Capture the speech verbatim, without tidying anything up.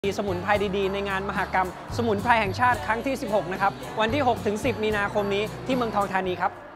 มีสมุนไพรดีๆในงานมหกรรมสมุนไพรแห่งชาติครั้งที่ สิบหก นะครับวันที่ หกถึงสิบ มีนาคมนี้ที่เมืองทองธานีครับ